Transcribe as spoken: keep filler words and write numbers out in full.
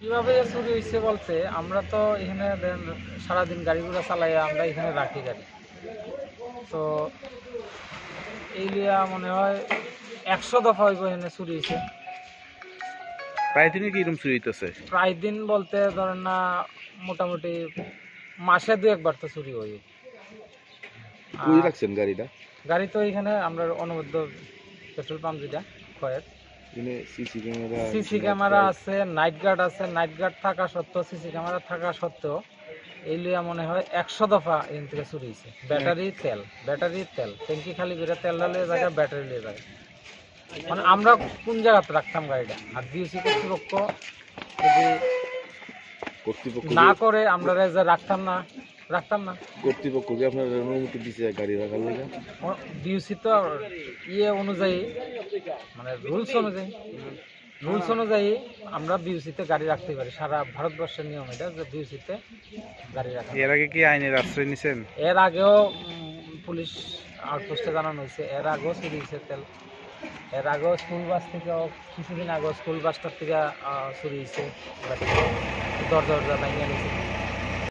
কিভাবে যে চুরি হয়েছে বলতে আমরা তো এখানে দেন সারাদিন গাড়িগুলো চালাই আমরা এখানে রাখি গাড়ি। তো এই লিয়া মনে হয় একশো দফা হইব এখানে চুরি হয়েছে। প্রায় দিনে কি এরকম চুরি হইতেছে? প্রায় দিন বলতে ধরেন না মোটামুটি মাসে দু একবার তো চুরি হই। কই আর রাখছেন গাড়িটা? গাড়ি তো এখানে আমরা অনবদ্য পেট্রোল পাম্প যেটা খয়ের এখানে সিসি ক্যামেরা সিসি ক্যামেরা আছে, নাইট গার্ড আছে। নাইট গার্ড থাকা সত্ত্বেও, সিসি ক্যামেরা থাকা সত্ত্বেও এই লিয়া মনে হয় একশো দফা এখান থেকে চুরি হয়েছে। ব্যাটারি তেল ব্যাটারির তেল ট্যাঙ্কি খালি করে তেল ঢালিয়ে জায়গায় ব্যাটারি নিয়ে যায়। মানে আমরা কোন জায়গাতে রাখতাম গাড়িটা, আর বিএসি কর্তৃপক্ষ যদি কর্তৃপক্ষ না করে আমরা যে রাখতাম না রাখতাম না কর্তৃপক্ষকে আপনার অনুমতি দিছে গাড়ি রাখার লেগে? বিএসি তো ইয়ে অনুযায়ী মানে রুলস অনুযায়ী রুলস অনুযায়ী আমরা বিউসিতে গাড়ি রাখতে পারি। সারা ভারতবর্ষের নিয়ম এটা যে বিউসিতে গাড়ি রাখা। এর আগে কি আইনের আশ্রয় নিছেন? এর আগেও উম, পুলিশ আউটপোস্টে জানানো হয়েছে, এর আগেও চুরি হয়েছে তেল। এর আগেও স্কুল বাস থেকেও কিছুদিন আগেও স্কুল বাসটার থেকে আহ, চুরি হয়েছে, দরজা দরজা ভাঙিয়ে নিয়েছে।